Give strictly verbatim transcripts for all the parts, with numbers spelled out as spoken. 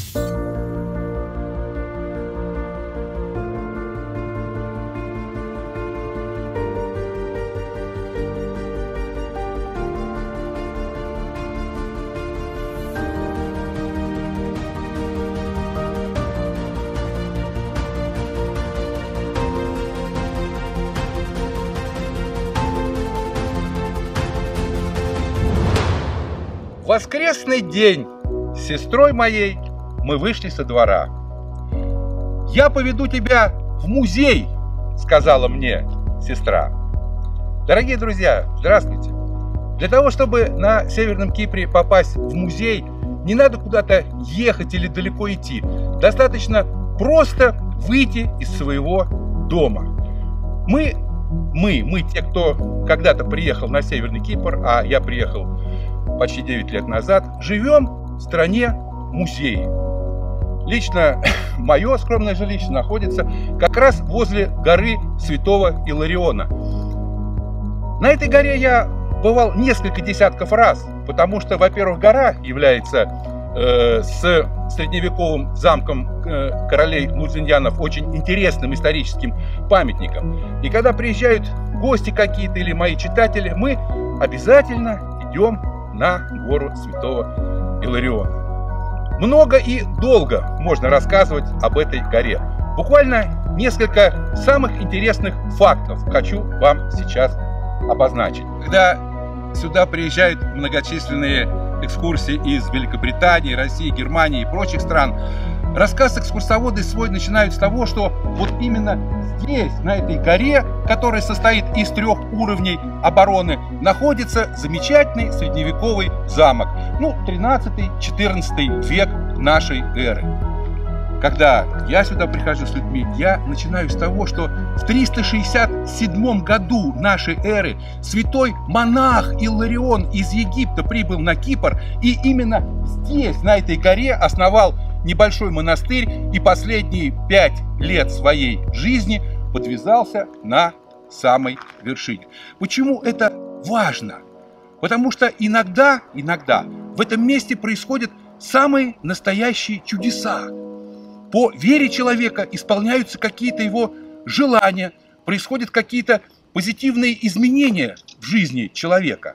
Воскресный день с сестрой моей мы вышли со двора. «Я поведу тебя в музей», — сказала мне сестра. Дорогие друзья, здравствуйте. Для того, чтобы на Северном Кипре попасть в музей, не надо куда-то ехать или далеко идти. Достаточно просто выйти из своего дома. Мы, мы, мы те, кто когда-то приехал на Северный Кипр, а я приехал почти девять лет назад, живем в стране музеев. Лично мое скромное жилище находится как раз возле горы Святого Илариона. На этой горе я бывал несколько десятков раз, потому что, во-первых, гора является э, с средневековым замком э, королей Лузиньянов очень интересным историческим памятником. И когда приезжают гости какие-то или мои читатели, мы обязательно идем на гору Святого Илариона. Много и долго можно рассказывать об этой горе. Буквально несколько самых интересных фактов хочу вам сейчас обозначить. Когда сюда приезжают многочисленные экскурсии из Великобритании, России, Германии и прочих стран, рассказ экскурсоводы свой начинают с того, что вот именно здесь, на этой горе, которая состоит из трех уровней обороны, находится замечательный средневековый замок, ну, тринадцатый-четырнадцатый век нашей эры. Когда я сюда прихожу с людьми, я начинаю с того, что в триста шестьдесят седьмом году нашей эры святой монах Иларион из Египта прибыл на Кипр и именно здесь, на этой горе, основал небольшой монастырь и последние пять лет своей жизни подвязался на самой вершине. Почему это важно? Потому что иногда, иногда в этом месте происходят самые настоящие чудеса. По вере человека исполняются какие-то его желания, происходят какие-то позитивные изменения в жизни человека.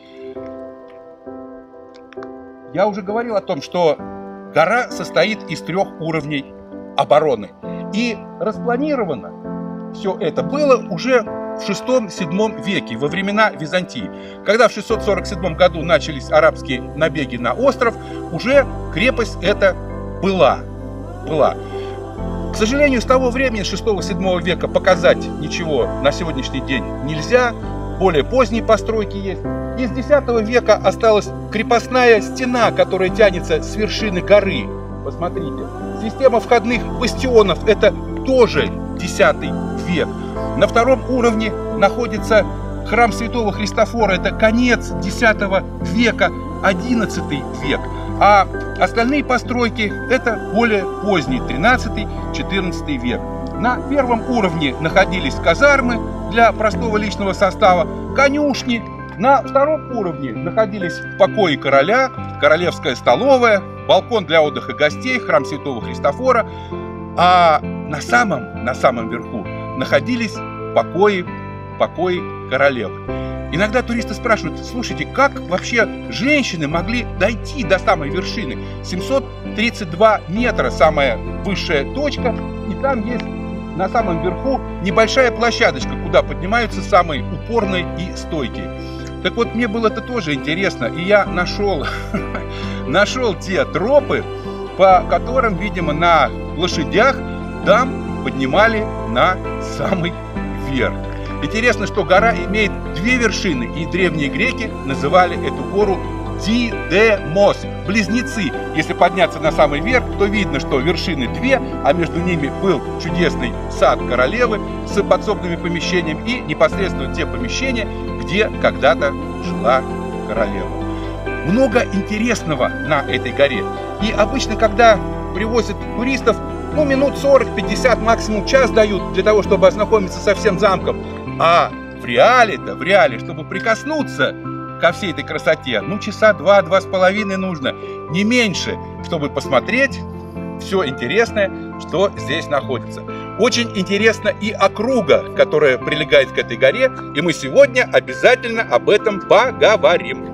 Я уже говорил о том, что гора состоит из трех уровней обороны. И распланировано все это было уже в шестом-седьмом веке, во времена Византии. Когда в шестьсот сорок седьмом году начались арабские набеги на остров, уже крепость эта была. была. К сожалению, с того времени, шестого-седьмого века, показать ничего на сегодняшний день нельзя. Более поздние постройки есть. Из десятого века осталась крепостная стена, которая тянется с вершины горы. Посмотрите. Система входных бастионов – это тоже десятый век. На втором уровне находится храм Святого Христофора. Это конец десятого века, одиннадцатый век. А остальные постройки – это более поздний, тринадцатый-четырнадцатый век. На первом уровне находились казармы для простого личного состава, конюшни. На втором уровне находились покои короля, королевская столовая, балкон для отдыха гостей, храм Святого Христофора. А на самом, на самом верху находились покои, покои королевы. Иногда туристы спрашивают: слушайте, как вообще женщины могли дойти до самой вершины? семьсот тридцать два метра самая высшая точка, и там есть на самом верху небольшая площадочка, куда поднимаются самые упорные и стойкие. Так вот, мне было это тоже интересно, и я нашел, нашел те тропы, по которым, видимо, на лошадях дам поднимали на самый верх. Интересно, что гора имеет две вершины, и древние греки называли эту гору Дидемос, близнецы. Если подняться на самый верх, то видно, что вершины две, а между ними был чудесный сад королевы с подсобными помещениями и непосредственно те помещения, где когда-то жила королева. Много интересного на этой горе. И обычно, когда привозят туристов, ну, минут сорок-пятьдесят, максимум час дают для того, чтобы ознакомиться со всем замком. А в реале-то, в реале, чтобы прикоснуться ко всей этой красоте, ну, часа два, два с половиной нужно, не меньше, чтобы посмотреть все интересное, что здесь находится. Очень интересна и округа, которая прилегает к этой горе, и мы сегодня обязательно об этом поговорим.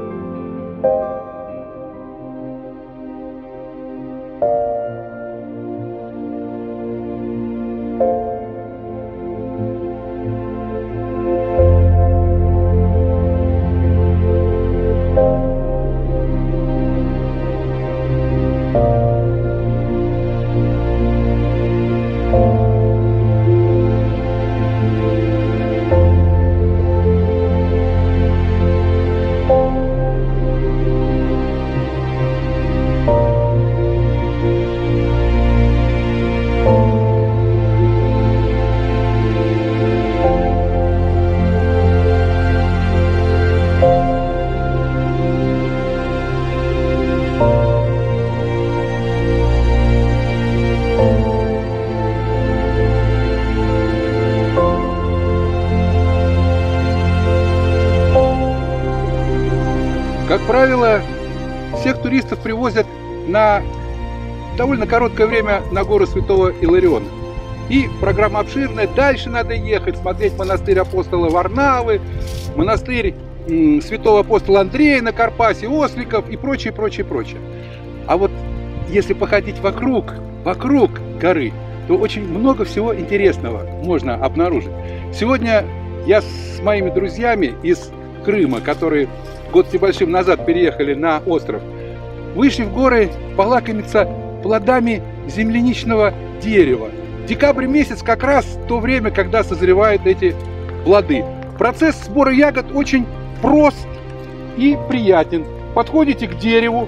Как правило, всех туристов привозят на довольно короткое время на гору Святого Илариона. И программа обширная. Дальше надо ехать, смотреть монастырь апостола Варнавы, монастырь м, святого апостола Андрея на Карпасе, Осликов и прочее, прочее, прочее. А вот если походить вокруг, вокруг горы, то очень много всего интересного можно обнаружить. Сегодня я с моими друзьями из Крыма, которые год с небольшим назад переехали на остров, вышли в горы полакомиться плодами земляничного дерева. Декабрь месяц как раз то время, когда созревают эти плоды. Процесс сбора ягод очень прост и приятен. Подходите к дереву,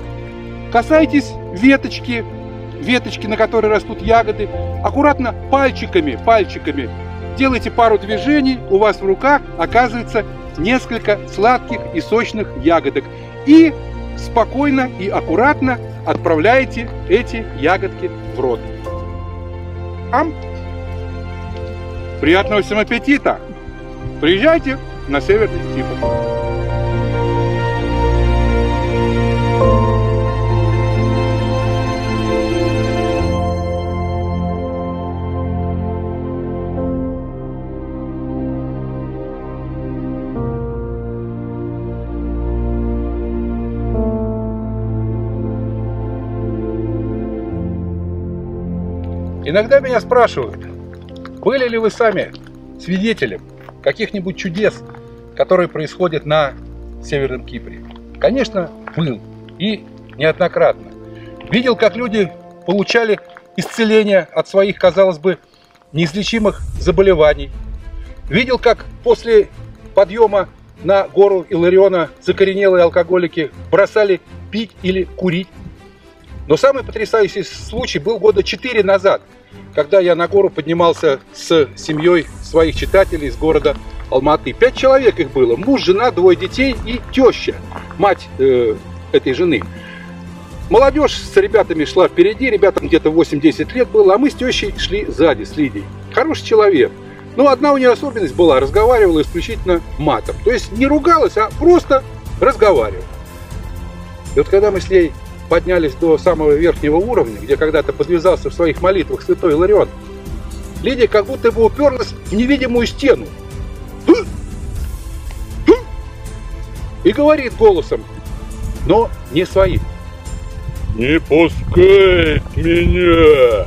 касаетесь веточки, веточки, на которой растут ягоды, аккуратно пальчиками, пальчиками делайте пару движений, у вас в руках оказывается несколько сладких и сочных ягодок. И спокойно и аккуратно отправляете эти ягодки в рот. Ам! Приятного всем аппетита! Приезжайте на Северный Кипр. Иногда меня спрашивают, были ли вы сами свидетелем каких-нибудь чудес, которые происходят на Северном Кипре? Конечно, был. И неоднократно. Видел, как люди получали исцеление от своих, казалось бы, неизлечимых заболеваний. Видел, как после подъема на гору Илариона закоренелые алкоголики бросали пить или курить. Но самый потрясающий случай был года четыре назад, когда я на гору поднимался с семьей своих читателей из города Алматы. Пять человек их было. Муж, жена, двое детей и теща, мать э, этой жены. Молодежь с ребятами шла впереди, ребятам где-то восемь-десять лет было, а мы с тещей шли сзади, с Лидией. Хороший человек. Но одна у нее особенность была, разговаривала исключительно матом. То есть не ругалась, а просто разговаривала. И вот когда мы с ней поднялись до самого верхнего уровня, где когда-то подвязался в своих молитвах святой Иларион, Лидия как будто бы уперлась в невидимую стену и говорит голосом, но не своим: «Не пускай меня!»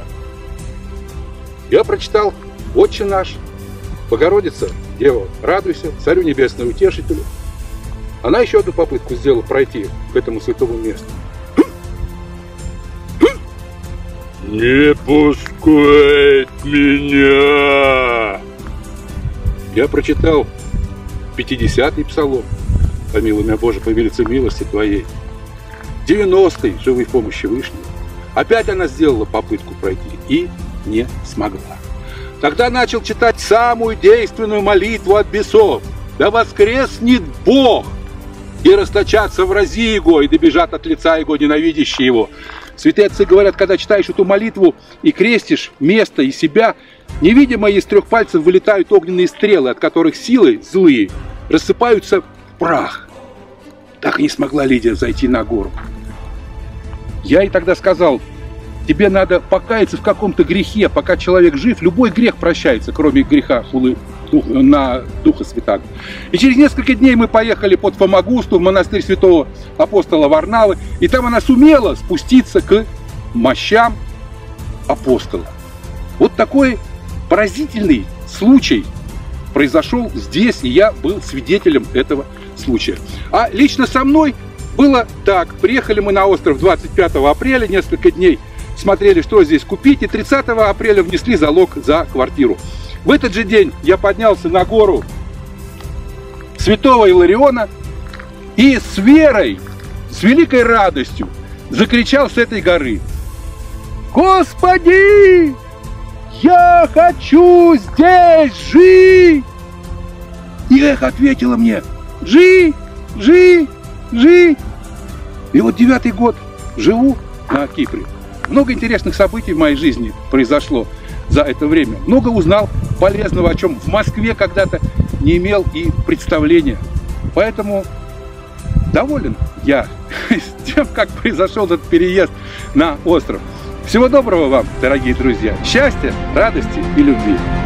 Я прочитал: «Отче наш, Богородица, Дева, радуйся, Царю Небесному Утешителю». Она еще одну попытку сделала пройти к этому святому месту. «Не пускай меня!» Я прочитал пятидесятый псалом: «Помилуй меня, Боже, по велице милости Твоей». девяностый: «Живой помощи Вышнего». Опять она сделала попытку пройти и не смогла. Тогда начал читать самую действенную молитву от бесов: «Да воскреснет Бог, и расточатся врази Его, и добежат от лица Его ненавидящие Его». Святые отцы говорят, когда читаешь эту молитву и крестишь место и себя, невидимо из трех пальцев вылетают огненные стрелы, от которых силы злые рассыпаются в прах. Так и не смогла Лидия зайти на гору. Я ей тогда сказал: тебе надо покаяться в каком-то грехе. Пока человек жив, любой грех прощается, кроме греха хулы на Духа Святаго. И через несколько дней мы поехали под Фомагусту в монастырь святого апостола Варнавы, и там она сумела спуститься к мощам апостола. Вот такой поразительный случай произошел здесь, и я был свидетелем этого случая. А лично со мной было так. Приехали мы на остров двадцать пятого апреля, несколько дней смотрели, что здесь купить, и тридцатого апреля внесли залог за квартиру. В этот же день я поднялся на гору Святого Илариона и с верой, с великой радостью закричал с этой горы: «Господи, я хочу здесь жить!» И эхо ответило мне: «Жи, жи, жи!» И вот девятый год живу на Кипре. Много интересных событий в моей жизни произошло за это время. Много узнал полезного, о чем в Москве когда-то не имел и представления. Поэтому доволен я с тем, как произошел этот переезд на остров. Всего доброго вам, дорогие друзья. Счастья, радости и любви.